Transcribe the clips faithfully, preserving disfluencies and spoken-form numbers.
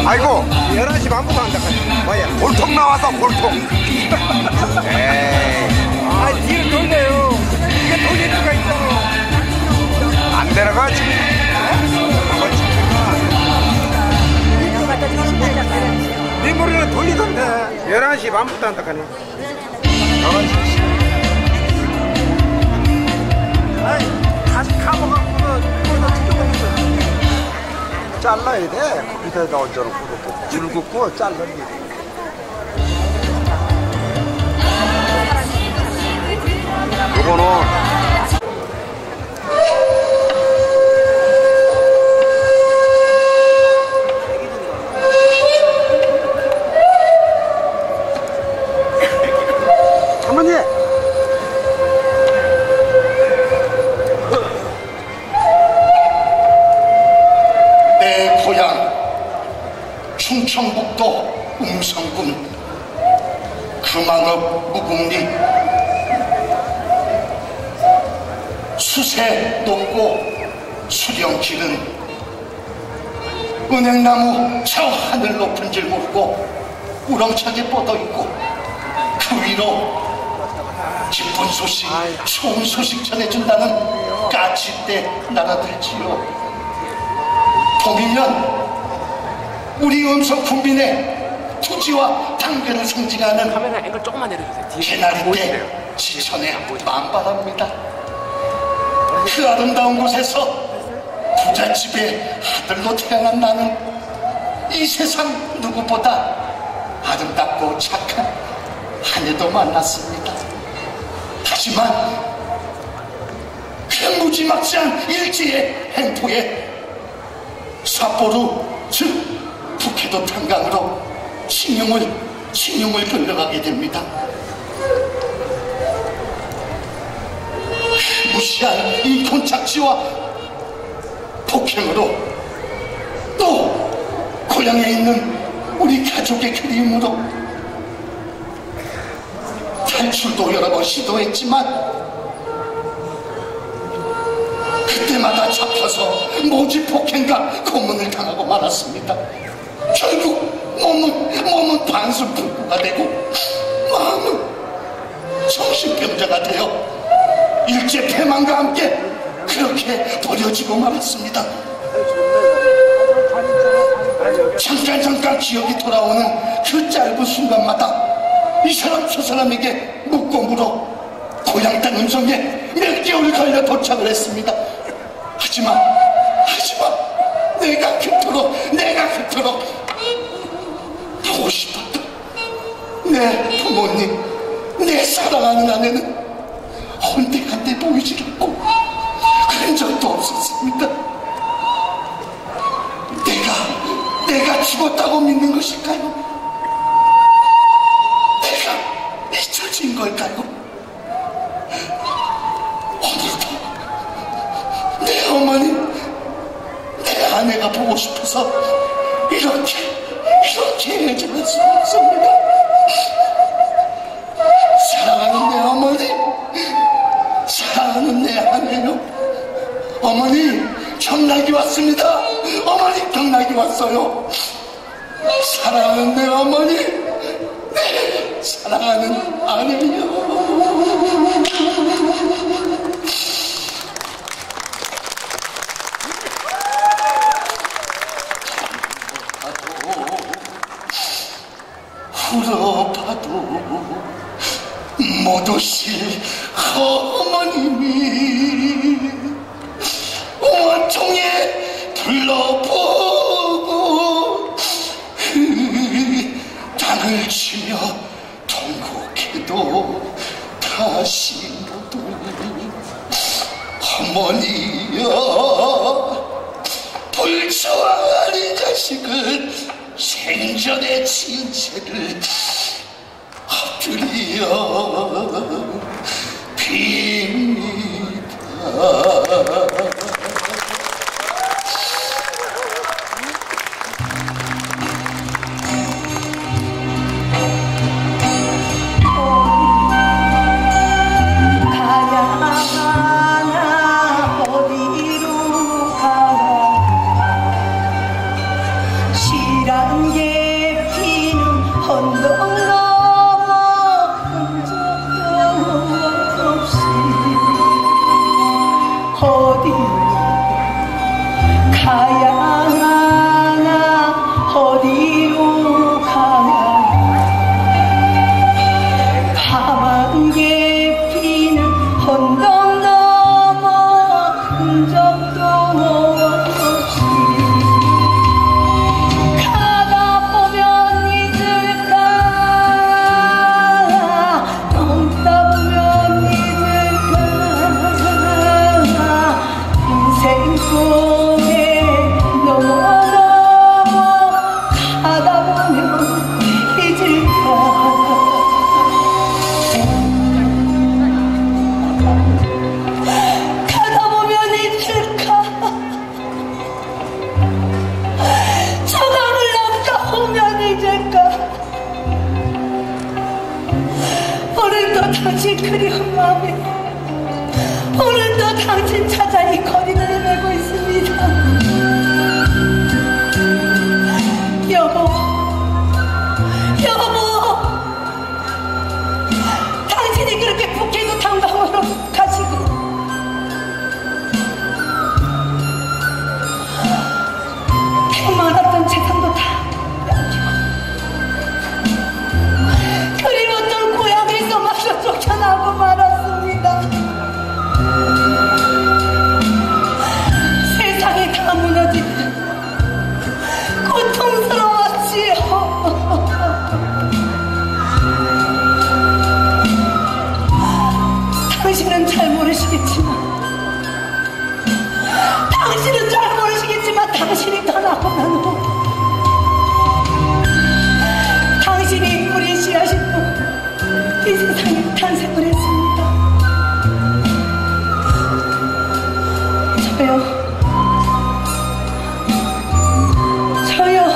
아이고 열한 시 반부터 한다. 뭐야? 골통 나와서 골통. 에이 아, 뒤를 돌려요. 이게 돌릴 수가 있잖아. 안 내려가지. 네 머리는 돌리던데. 열한 시 반부터 한다 카네. 아이, 다시 감아갖고는 이거다 찢어버리면 잘라야 돼. 컴퓨터에다 얹어놓고 줄 긋고 잘라야 돼. 요거는 어머니! 내 고향 충청북도 음성군 금왕읍 무궁리 수세 높고 수령길은 은행나무 저 하늘 높은 줄 모르고 우렁차게 뻗어있고 그 위로 기쁜 소식, 좋은 소식 전해준다는 까치떼 날아들지요. 봄이면 우리 음성 군민의 투지와 당근을 상징하는 카메라 앵글 조금만 내려주세요. 개나리 때 지천에 만발합니다. 그 아름다운 곳에서 부잣집의 아들로 태어난 나는 이 세상 누구보다 아름답고 착한 아내도 만났습니다. 하지만 그 무지막지한 일제의 행포에 삿포로 즉 북해도 탄강으로 신용을 신용을 끌려가게 됩니다. 무시한 인권착취와 폭행으로 또 고향에 있는 우리 가족의 그리움으로 탈출도 여러 번 시도했지만 그때마다 잡혀서 모집 폭행과 고문을 당하고 말았습니다. 결국 몸은, 몸은 반수불구가 되고 마음은 정신병자가 되어 일제 패망과 함께 그렇게 버려지고 말았습니다. 잠깐 잠깐 기억이 돌아오는 그 짧은 순간마다 이 사람 저 사람에게 묻고 물어 고향 땅 음성에 몇 개월 걸려 도착을 했습니다. 하지만 하지만 내가 그토록 내가 그토록 보고 싶었던 내 부모님, 내 사랑하는 아내는 혼대한데 보이지 않고 그런 적도 없었습니다. 내가 내가 죽었다고 믿는 것일까요? 내가 잊혀진 걸까요? 오늘도 내 어머니, 내 아내가 보고 싶어서 이렇게 이렇게 애정할 수 없습니다. 사랑하는 내 어머니, 사랑하는 내 아내요. 어머니, 경락이 왔습니다. 어머니, 경락이 왔어요. 사랑하는 내 어머니, 내 사랑하는 아내요. 울어봐도 못 오실 어머님이 원통에 둘러보고 땅을 치며 통곡해도 다시 못 오니 어머니여 불초한 이 자식은 생전의 친체를 엎드려 빕니다. 어디로 가나 시란 언덕 넘어 흔적도 없이 어디 가야 하나 어디로 가야 밤안개 피는 언덕 넘어 흔적도 없이 가다 보면 잊을까 넘다 보면 잊을까 인생 속에 넘어 넘어 가다 보면 잊을까 가다 보면 잊을까 저강을 넘다 보면 잊을까 오늘도 당신 그리운 마음에 오늘도 당신 찾아 이 거리를 헤매고 있습니다. 여보 여보 당신이 그렇게 북해도 당당으로 가시고 많았던 재산도 다 남기고 그리웠던 고향에서 마저 쫓겨나고 말았습니다. 세상이 다 무너지듯 고통스러웠지요. 당신은 잘 모르시겠지만 당신은 잘 모르시겠지만 당신이 떠나고 난 후 당신이 뿌린 씨앗이 또 이 세상에 탄생을 했습니다. 저요 저요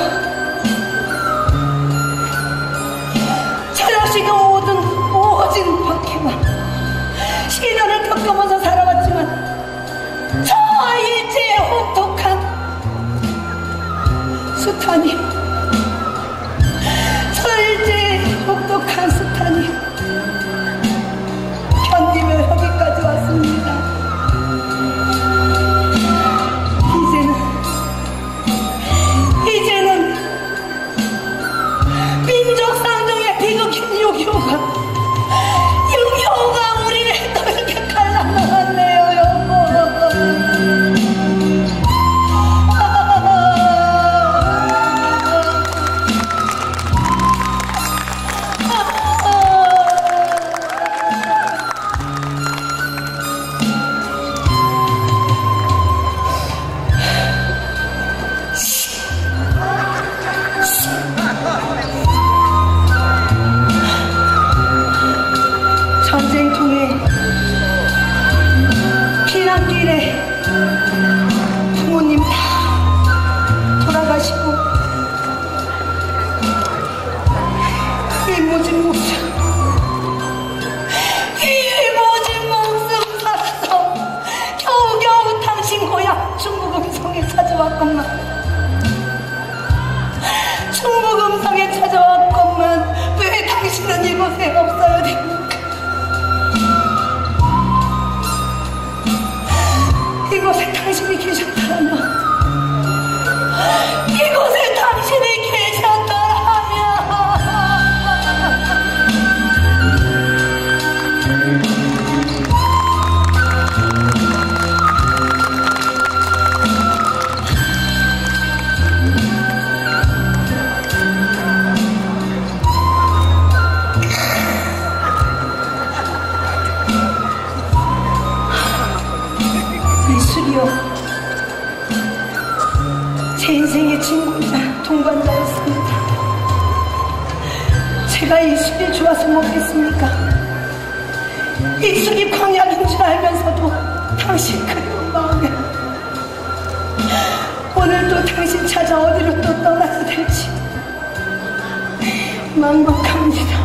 저 역시 그 모든 오진 박해만 시련을 겪으면서 살아왔지만 저 일제의 혹독한 수탄이 저 일제의 혹독한 수탄이 견디며 여기까지 왔습니다. 이제는 이제는 민족상정의 비극인 육이오가 육이오가 우리를 또 이렇게 갈라놓았네요. 전쟁통에 피난길에 부모님 다 돌아가시고 이 모진 목숨 이 모진 목숨 살아서 겨우겨우 당신 고향 중국 음성에 찾아왔건만 중국 음성에 찾아왔건만 왜 당신은 이곳에 없어야 됩니까? 이곳에 당신이 계셨더라면 이곳에 당신이 계셨더라면 이슬이요 제 인생의 친구이자 동반자였습니다. 제가 이슬이 좋아서 먹겠습니까? 이슬이 광약인 줄 알면서도 당신 그리운 마음에 오늘도 당신 찾아 어디로 또 떠나야 될지 막막합니다.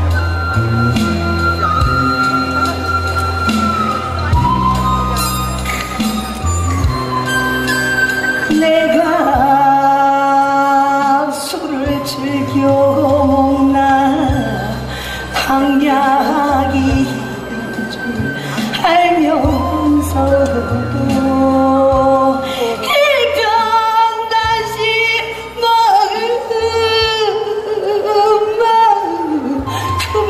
내가 술을 즐겨 먹나 방향이 줄 알면서도 일편 다시 마음 마음 굽이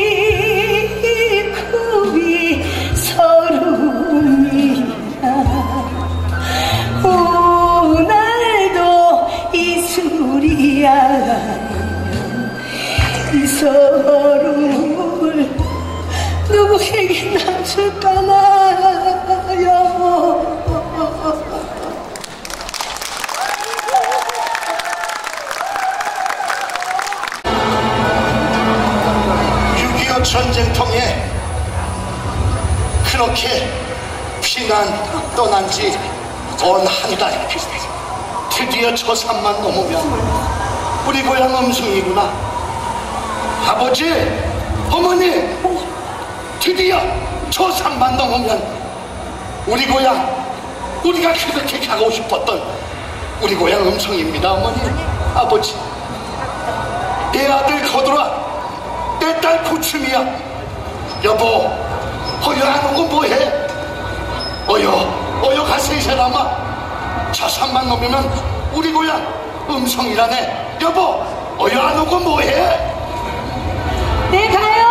굽이 서름이라 오늘도 이술이야 이 서름을 누구에게 놔줄까나 여보. 육이오 전쟁통에 그렇게 피난 떠난 지 언 한 달. 드디어 저 산만 넘으면 우리 고향 음성이구나. 아버지, 어머니, 드디어 저 산만 넘으면 우리 고향, 우리가 그렇게 가고 싶었던 우리 고향 음성입니다. 어머니, 아버지, 내 아들 거두라, 내 딸 부춤이야. 여보, 어여 안 오고 뭐해? 어여, 어여 가세요. 이 사람아, 저 산만 넘으면 우리 고향 음성이라네. 여보, 어여 안 오고 뭐해? 네 가요.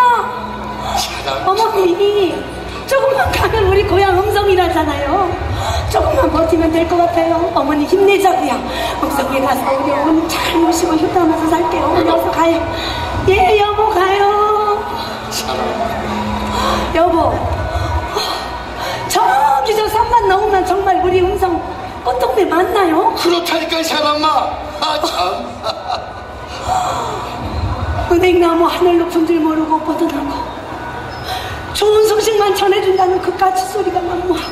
어머니, 조금만 가면 우리 고향 음성이라잖아요. 조금만 버티면 될 것 같아요. 어머니 힘내자고요. 음성에 가서 우리 어머니 잘 모시고 효도하면서 살게요. 어머니 어서 가요. 예, 여보 가요. 여보, 저기 저 산만 넘으면 정말 우리 음성 꽃동네 맞나요? 그렇다니까 이 사람아. 아 참. 은행나무 하늘 높은 줄 모르고 뻗어나고 좋은 소식만 전해준다는 그 까치 소리가 만무하고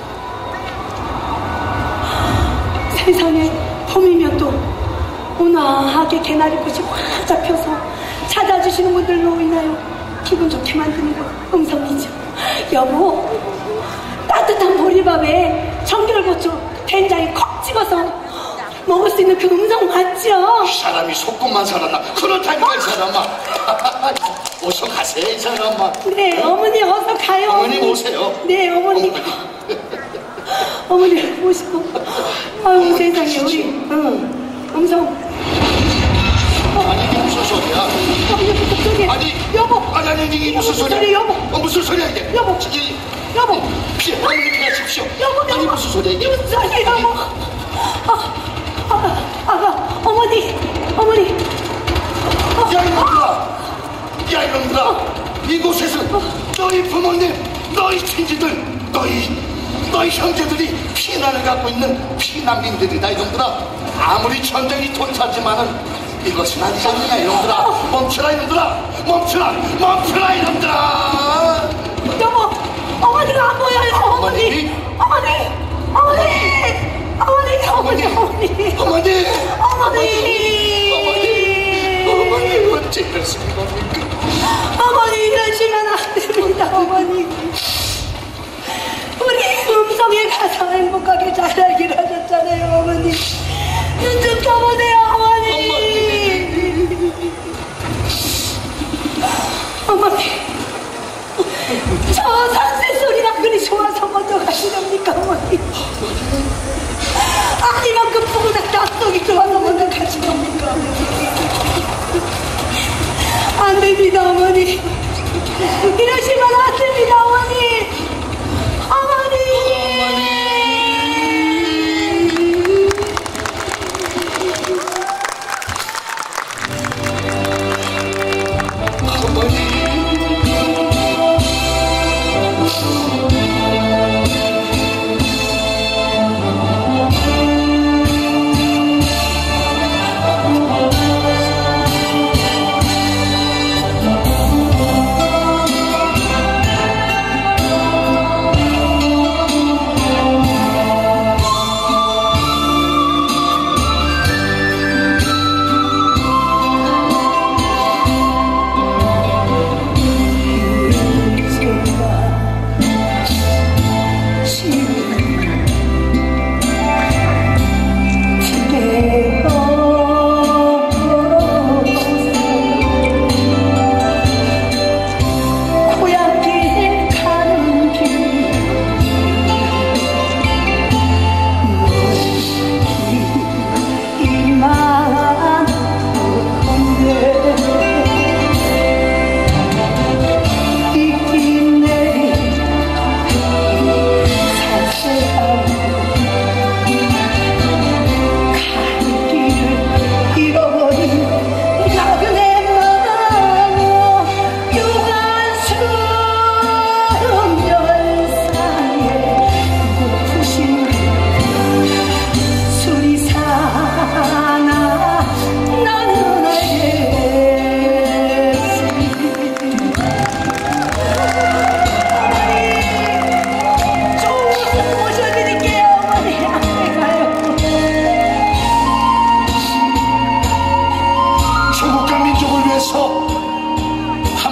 세상에 봄이면 또 온화하게 개나리꽃이 확 잡혀서 찾아주시는 분들로 인하여 기분 좋게 만드는 거 음성이죠. 여보, 따뜻한 보리밥에 청결고추 된장에 콕 찍어서 먹을 수 있는 그 음성 맞죠? 이 사람이 속고만 살았나. 그렇다니까 이 사람아. 어서 가세요 이 사람아. 네, 어머니 어서 가요. 어머니 오세요. 네, 어머니. 어머니 모시고. 아유 세상에 우리 응, 음성. 아니 이게 무슨 소리야? 어머니 무슨 소리야? 아니 여보. 아니 아니 이게 무슨 소리야? 소리, 여보. 어 무슨 소리야 이게? 여보. 이게 여보. 피해 어머니 피하십시오. 여보, 아니 여보. 무슨 소리야 이게? 무슨 소리야 여보. 아, 아, 아, 어머니, 어머니. 야 이놈들아, 야 이놈들아, 이곳에서 너희 부모님, 너희 친지들, 너희 너희 형제들이 피난을 갖고 있는 피난민들이다 이놈들아. 아무리 전쟁이 돈차지만은 이것은 아니지 않느냐 이놈들아. 멈춰라 이놈들아, 멈춰라, 멈춰라 이놈들아. 여보, 어머니가 안 보여요. 어머니, 어머니, 어머니, 어머니, 어머니, 어머니, 어머니, 어머니, 어머니, 어머니, 어째 이러시는 겁니까? 어머니 이러시면 안 됩니다. 어머니, 우리 음성에 가서 행복하게 자라기로 하셨잖아요. 어머니, 눈 좀 떠보세요. 어머니, 어머니, 저 산새 소리가 그리 좋아서 먼저 가시렵니까 어머니? 아니면 그 푸근한 닭속이 좋아서 먼저 가시렵니까? 안 됩니다 어머니, 이러시면 안 됩니다 어머니. 어머니,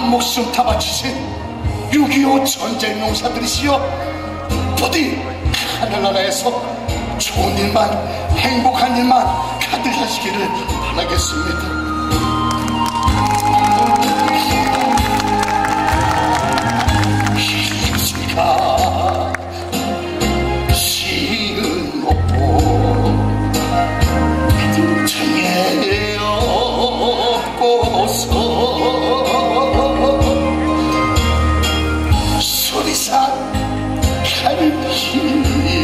목숨 다 바치신 육이오 전쟁 용사들이시여, 부디 하늘나라에서 좋은 일만, 행복한 일만 가득하시기를 바라겠습니다. 시가 시은 없고 등에 업고서 소리산 갈피리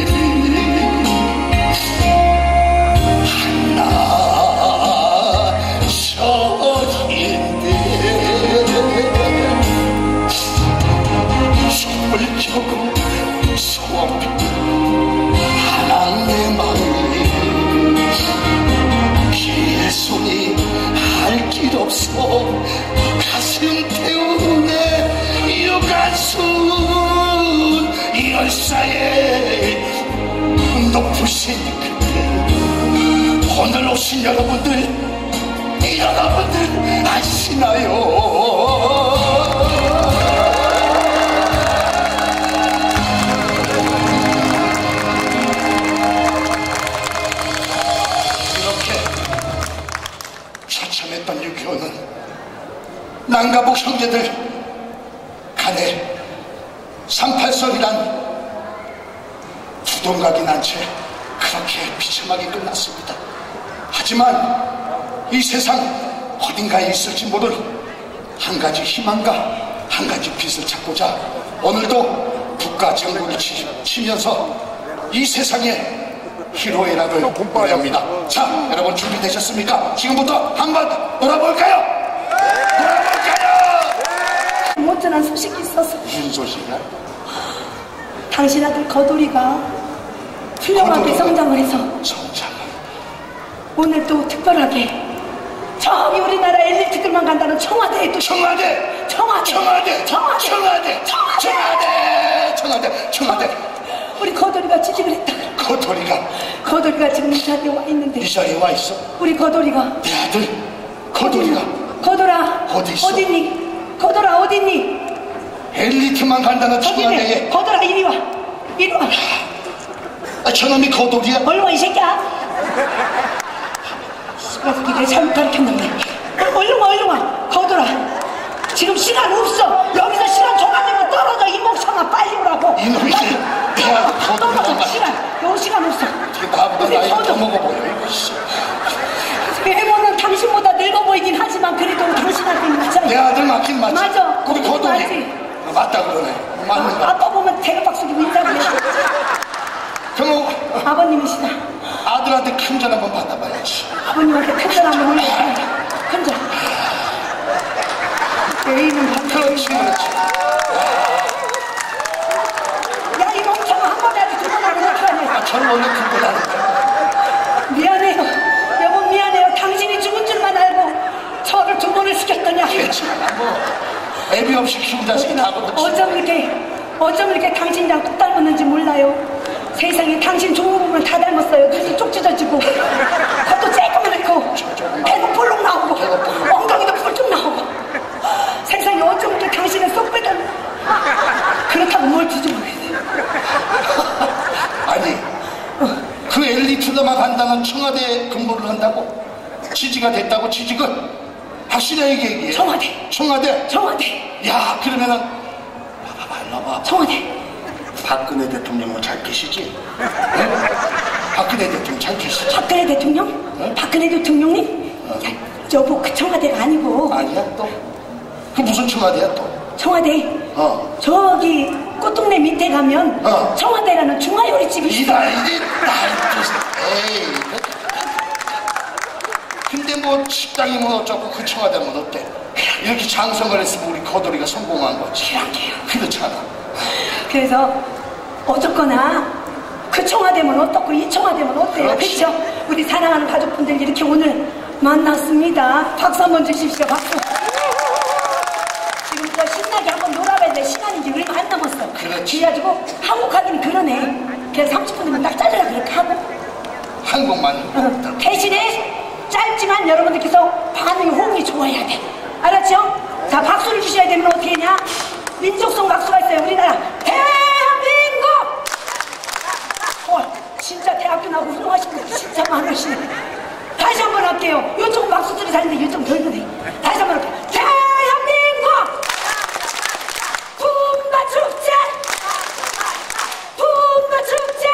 하나 저인데 손을 켜고 소원 하나님의 마음이 길손이 할 길 없어 가슴 태우네 유가순 열사의 높으신 그때 오늘 오신 여러분들, 여러분들 아시나요? 처참했던 육이오는 남가북 형제들 간에 삼팔설이란 두동각이 난 채 그렇게 비참하게 끝났습니다. 하지만 이 세상 어딘가에 있을지 모를 한 가지 희망과 한 가지 빛을 찾고자 오늘도 북과 장군이 치면서 이 세상에 희로애락을 노래합니다. 자, 여러분 준비되셨습니까? 지금부터 한번 놀아볼까요? 놀아볼까요? 못전한 소식이 있었어. 무슨 소식이야? 당신 아들 거돌이가 훌륭하게 성장을 해서 성장. 오늘 또 특별하게 저기 우리나라 엘리트들만 간다는 청와대에 또 청와대! 청와대! 청와대! 청와대! 청와대! 청와대! 청와대! 청와대! 우리 거돌이가 취직을 했다. 거돌이가 거돌이가 지금 이 자리에 와 있는데 이 자리에 와 있어? 우리 거돌이가 내 아들 거돌이가 거돌아 어디 있어? 어딨니? 거돌아 어딨니? 엘리트만 간다는 저기네. 청와대에 거돌아 이리 와 이리 와 아, 저놈이 거돌이야? 얼른 와 이 새끼야. 그래서 니가 잘못 가르쳤는데 얼른 와 얼른 와 거돌아 지금 시간 없어. 여기서 시간 조각내면 떨어져. 이 목청아 빨리 오라고. 이놈이 내 아들 거돌이가 떨어져 말 시간 요 시간 없어. 나보다 우리 나이 더 거돌. 먹어 보여 이거 씨. 외모는 당신보다 늙어 보이긴 하지만 그래도 당신한테 맞아요. 내 아들 맞긴 맞지? 맞아. 우리 맞지. 거돌이 어, 맞다 그러네. 맞는 거. 아빠 보면 대박박수 좀 인사를 해. 그럼 아버님이시다. 아들한테 큰 절 한번 받아봐야지. 아버님한테 큰절 한번 올려주세요. 큰절. 애인은 그렇지 그렇지. 야 이 멍청아 한 번에 아주 두 번 하고 어떡하냐. 아, 저는 원래 그거 나는 미안해요. 여보 미안해요. 당신이 죽은 줄만 알고 저를 두 번을 시켰더니 괜찮아 뭐 애비 없이 키운 자식이 다 그렇지. 어쩜 이렇게 어쩜 이렇게 당신이랑 똑 닮았는지 몰라요. 세상에 당신 좋은 부분 다 닮았어요. 눈이 쪽 찢어지고 겉도 쬐끄맣고 배도 볼록 나오고 엉덩이도 펄쩍 나오고 세상에 어쩜 이렇게 당신은 쏙 빼닮아. 그렇다고 뭘 뒤집어겠어요. 아니 그 엘리트들만 간다는 청와대에 근무를 한다고 취직가 됐다고 취직은 확실하게 얘기해. 청와대 청와대 청와대 야 그러면은 봐봐 일로 와봐. 청와대 박근혜 대통령을 잘 계시지? 네? 박근혜 대통령 잘 계시지? 박근혜 대통령? 응? 박근혜 대통령님? 야, 여보 그 청와대가 아니고 아니야 또? 그 무슨 청와대야 또? 청와대 어 저기 꽃동네 밑에 가면 어. 청와대라는 중화요리집이 있어. 이다 이게 에이 근데 뭐 식당이 뭐 어쩌고 그 청와대면 어때? 이렇게 장성을 했으면 우리 거돌이가 성공한 거지. 그러게요. 그렇잖아. 그래서 어쨌거나 그 청와대면 어떻고 이 청와대면 어때요? 그렇지. 그렇죠? 우리 사랑하는 가족분들 이렇게 오늘 만났습니다. 박수 한번 주십시오. 박수. 지금 저 신나게 한번 놀아봐야 될 시간이 이제 얼마 안 남았어. 그렇지. 그래가지고 한국하기는 그러네. 그래서 삼십 분 되면 딱 잘라라 그렇게 하고 한국만 어, 대신에 짧지만 여러분들께서 반응이 호응이 좋아야 돼. 알았죠? 자, 박수를 주셔야 되면 어떻게 했냐? 민족성 박수가 있어요. 우리나라 대한민국! 어, 진짜 대학교 나고 훌륭하신 분들 진짜 많으시네. 다시 한 번 할게요. 요쪽 박수들이 다른데 요쪽 덜 그래. 다시 한 번 할게요. 대한민국! 분마축제! 분마축제!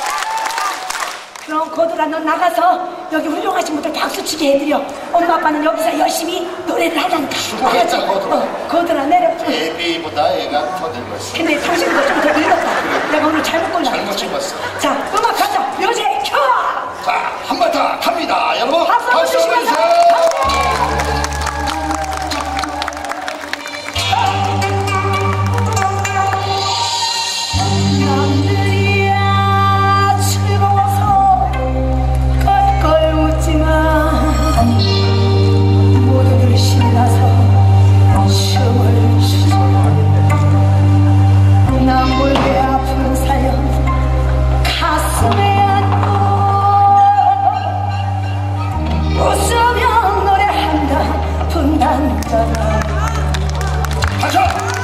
그럼 거들아, 넌 나가서 여기 훌륭하신 분들 박수치게 해드려. 엄마 아빠는 여기서 열심히 노래를 하자니까. 수고했다, 거들아. 어, 거들아 내려. 애비보다 애가 더 늙었어. 근데 당신도 좀 더 늙었다. 내가 오늘 잘못 골랐어. 잘못 찍었어. 자, 음악 하자. 묘제 켜! 자, 한번 더 갑니다. 여러분, 박수 한번 박수 주시면서. 주세요. 남들이야 즐거워서 껄껄 웃지만 모두들 신나서 춤을 추죠. 난 몰래 아픈 사연 가슴에 안고 웃으며 노래한다 분단잖아. 가자.